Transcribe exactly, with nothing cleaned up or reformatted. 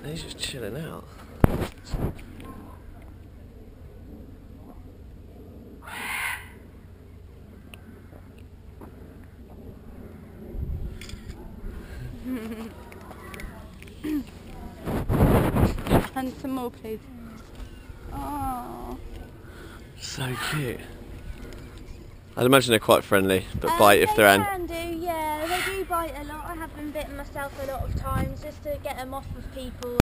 He's just chilling out. And some more, please. Oh. So cute. I'd imagine they're quite friendly, but Um, bite if they're They an. can do, yeah. They do bite a lot. I have been bitten myself a lot of times just to get them off of people.